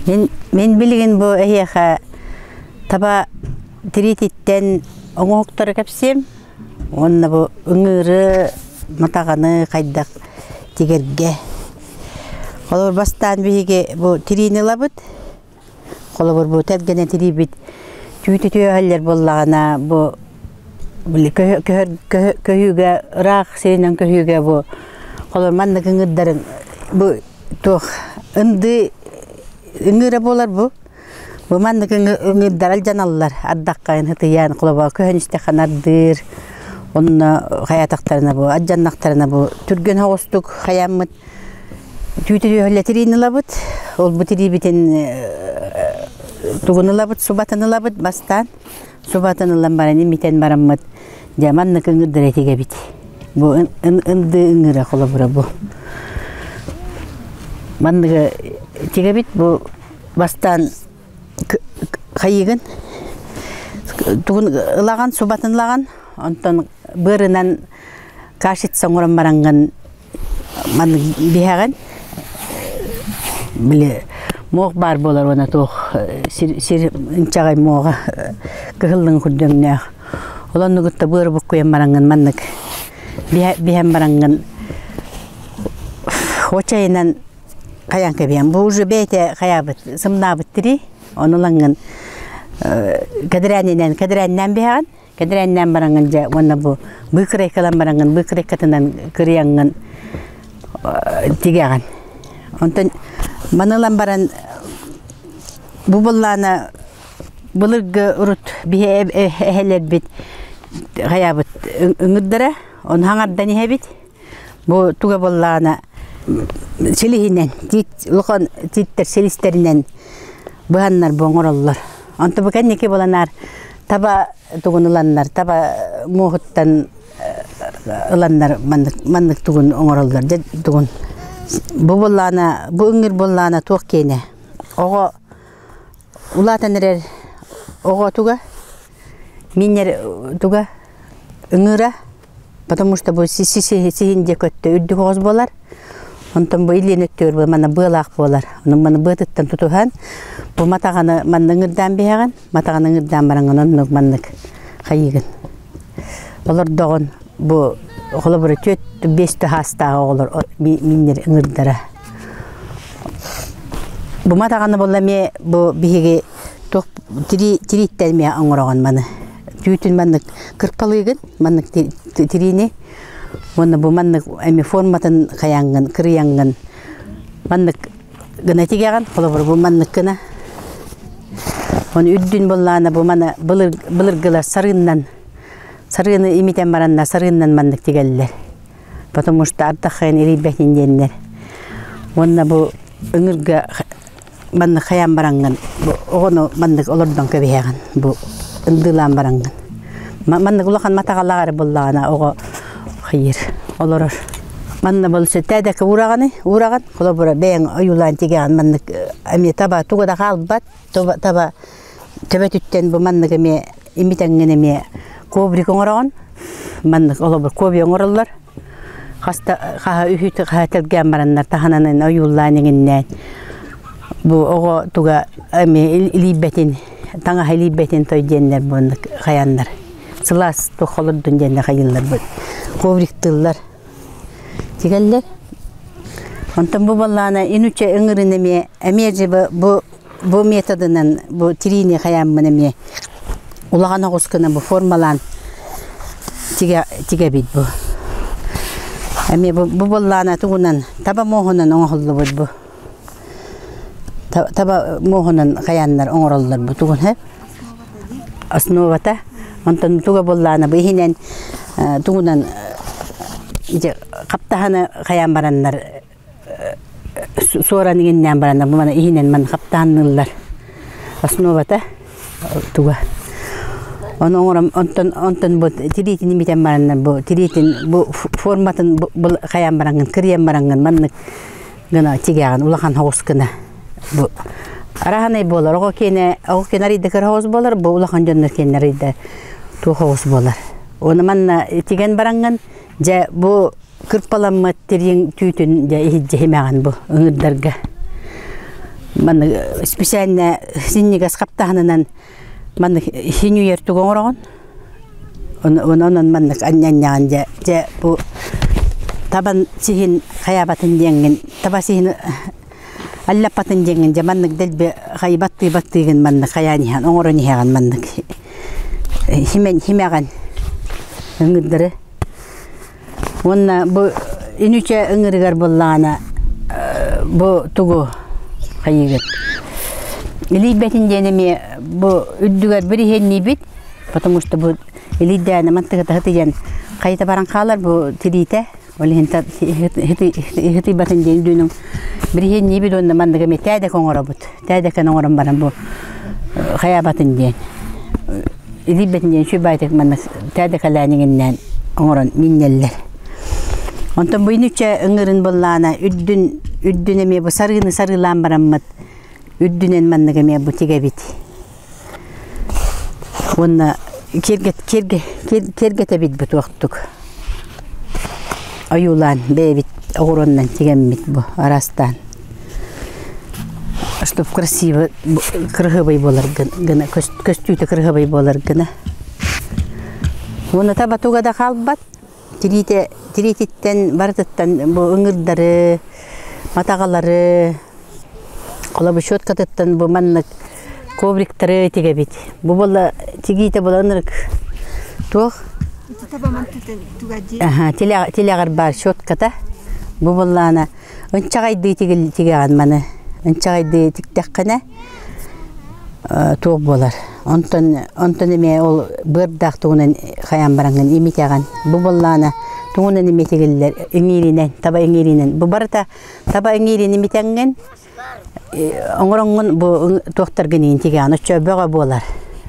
Мен билген бу эйха таба тирититтен оңоктор кепсем, онна бу үңүрү матаганы кайдак тигерге. Колор бастан биге бу тирини лабыт. Колор бу тергене тирибит. Түйтүтөөлөр боллагана бу көһүгө рак сенен көһүгө бу колор манны кыңырдарын бу тох ынды үңүрө болар бу. Бу манны кыңырдар алжаналлар аддаккайын хытыян колоба көһөнүстө канардыр. Онна хаятактарына бу аджаннактарына бу түргөн хогостук хаяммыт. Түйтүтөөлөр тирини лабыт. Ол бу тирибитин тугунылабыт, субатынылабыт бастан. Субатынылан баран имитен бараммыт. Жаманны кыңырдыр этиге бит. Бу ынды үңүрө колобура бу. Манныга тиге бит бу бастан кайыгын тугун ылаган, субатынлаган. Онтон бырынан кашитсан уран баранган манны бихаган. Биле моқ бар болар она тох сир инчагай моға кыһыллың хүрдөңнә. Олонны гытта быр буккуян баранган маннык биһәм баранган хочайынан каян кебиан. Бу уже бете каябыт, сымнабыт тири. Оноланган кадрәннән биһаган. Кадрәннән баранган жа онна бу быкырайкалан баранган быкырайкатынан кырыянган тигәгән. Онтон манылан баран бу боллана былыргы урут бие эхелер бит хаябыт үңүрдөрө он хаңардан ихебит бу туга боллана селихинен лухан титтер селистеринен быханнар боңороллор. Онто бу кеннеке боланар таба тугунуланнар таба мохуттан ыланнар маннык тугун оңороллор тугун. Бу боллана, бу үңүр боллана тук кейне. Ого улатанырер ого туга, минер туга үңүрө, потому что бу сихинде көттө үддү коз болар. Онтон бу илен өттөр бу мана былак болар. Онун мана бытыттан тутухан, бу матаганы мана үңүрдан беган, матаганы үңүрдан баранган онун маннык кайыгын. Олар догон бу Холобура төт бесті хастағы олар минер үңірдері. Бұ матағаны болла ме бұ бігеге тириттен ме аңыраған маны. Түйтін маннык кырпалығын, маннык тирини. Оны бұ маннык әме форматын қаянғын, кырыянғын. Маннык гына тегеған, холобура бұ маннык гына. Оны үддін болланы бұ маны былыргылар сарыннан. Сарыны имитен баранна сарыннан маннык тигеллер. Потому что ардахайын ириббетин деннер. Онна бу үңүргө маннык хаян баранган. Бу огону маннык олордон көбейган. Бу ындылан баранган. Маннык улахан матагаллагары боллагана ого хайыр. Олорор. Манна болсо тәдәке ураган. Колобура бең оюлан тигән маннык эми таба тугада калбат. Таба төбөтүттен бу маннык эми имитенгене эми Кобрик оңораған, маннык олобыр коби оңороллар. Хаха үхүт хателген бараннар тахананын оюлланыңыннан. Бу ого туга эми илибетин, таңа илибетин той деннер бундык хаяннар. Сылас тохолордун денне хайыллар бу. Кобрик тыллар. Тигеллер. Онтон бу баллана инуче ыңырын эмерже бу методынан бу тирини хаяммын эме улаган огускына бу формалан тиге бит бу. Эми бу боллана тугунан таба мохунан оңоллу бу. Таба мохунан каяннар оңороллар бу тугун хеп. Основата. Онтон туга боллана бу хинен тугунан иже каптаханы каян бараннар сораныңнан бараннар бу мана хинен ман каптаханылар. Основата туга. Онтон бу тиритин имитен бараннар бу тиритин бу форматын бу каян баранган кирен баранган маннык гына тигәгән улахан хогускына бу араханай болар ого кенарыйда кер хогус болар бу улахан жоннор кенарыйда ту хогус болар. Оны манна тиген баранган жа бу кырпаламмат терин түтүн жа ихиджемаган бу үңүрдәргә. Манны специально синнигас каптаханынан манны хиню ертугон орогон. Онон манны аннянняан же бу табан сихин хаябатын денген таба сихин аллапатын денген же манны делбе баттыген манны хаянихан оңоронихаган манны химеган ыңгырдыры. Онна бу инуче ыңгыргар боллана бу тугу хайыгыт. Илибетин денеме бу үддүгөр бири хенни бит, потому что бу илиддәне мантыгы тахтыган кайта баран калар бу тирите, ол хента хити батин денүнүн бири хенни бит онда мандыгы метәдә коңоробут. Тәдә кан оңором баран бу хая батин ден. Илибетин ден шу байтык манда тәдә каланигеннән оңорон миннеллер. Онтон бу инуче ыңгырын боллана үддүн эме бу сарылан бараммат. Үддүнен манныга ме бу тиге бит. Онна кергете бит бу тоқтук. Аюлан бебит огороннан тиген бит бу арастан. Чтоб красиво кыргыбай болар гына, көстүтө кыргыбай болар гына. Онна таба тугада калбат. Тирититтен бартыттан бу ыңырдары, матагалары Кола бу щоткатыттан бу маннык ковриктары тиге бит. Бу бола тигите бола ынырык туох. Телегар бар щотката. Бу болана ынчагайды тигеган маны. Ынчагайды тиктеккана туох болар. Онтон эме ол бырдак туунан хаян баранган имитяган. Бу болана туунан имитегиллер эңиринен, таба эңиринен. Бу барата таба эңирин имитенген оңроңун бу тоқтаргынын тиган очо бөга болар.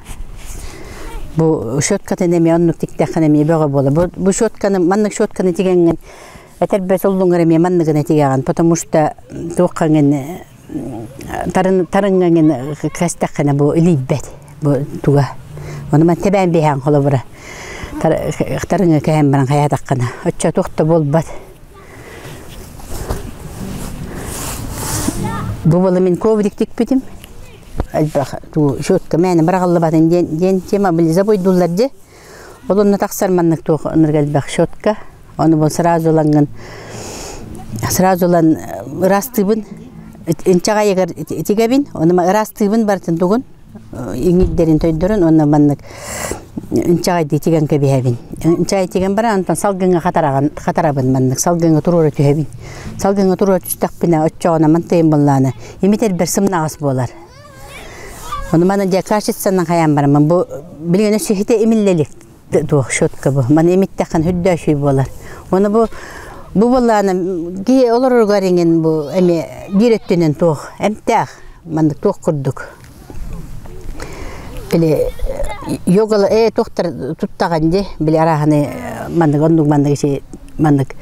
Бу щоткатын эме оннук тиктеккан эме бөга болар. Бу щотканы маннык щотканы тигенген этербе солдуңар эме манныгына тиган, потому что тоқканген тарынганген кастаккана бу илибет бу туга. Оны мен тебен бехан коло бура. Тарыңга кем баран хаятаккана. Очо токто болбат. Бу бола мен коврик тикпедим. Албах ту щотка мен барагалла батын ден тема били забойдулар же. Олонна таксар маннык ток ыныргалбах щотка. Оны бол сразу ланган растыбын инчага егер тигебин, оны растыбын бартын тугун. Иңиддерин тойдорун оны маннык инчага тиген кебебин. Инчага тиген бара антан салгынга катарабын маннык салгынга туруру түһебин. Салгынга туруру түстакпина оччогона мантайын болланы. Имитер бер сымнагас болар. Оны мана же кашитсанан хаян бармын. Бу билген шехите эмиллелик туох щотка бу. Мана эмиттекан хүддөшүй болар. Оны бу болланы ки олор гаринген бу эме биреттенен туох эмтах мандык туох курдук. Биле йогала тоқтар туттаган же биле араханы мандык ондук мандык иши мандык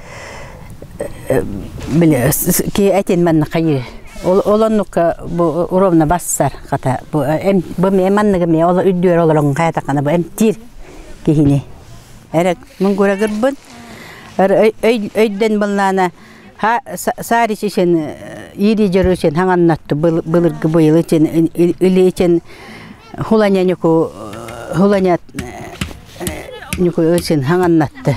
биле ки этен мандык кайы олоннука бу уровна бассар ката бу мен мандык мен ола үддөр олорон каятакана бу эмтир кихини эрек мунгура гырбын өйден боллана ха сари чишен ири жөрөчен хаңаннатту былыргы быйыл чен или чен Хуланя нюку өсін хаңаннатты.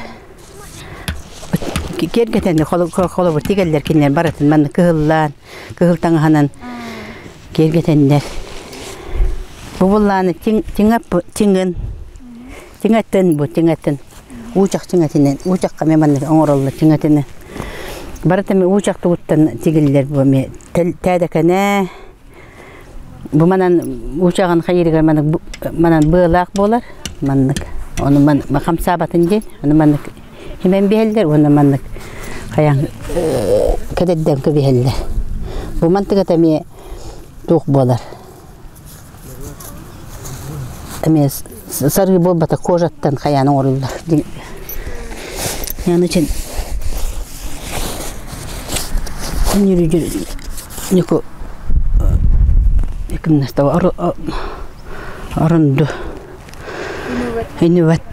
Кергетенде қолы бір тигелдер кенлер баратын манны кығылтаңғанан кергетендер. Бұбылланы тиңін, тиңеттен, ұчақ тиңеттенен, ұчаққа меманны оңыролы тиңеттені. Баратын ұчақ тұғыттан тигелдер бұ тәдекіне. Бу манан учаган хайырга манан быылак болар маннык. Оны ман хамсабатын ден, оны маннык химен бехелдер, оны маннык хаян кедедден көбехелдер. Бу мантыга тами тук болар. Эме саргы болбата кожаттан хаян оңрулдар. Яны чен нюрү нико Кымнастава арынды. Инуват.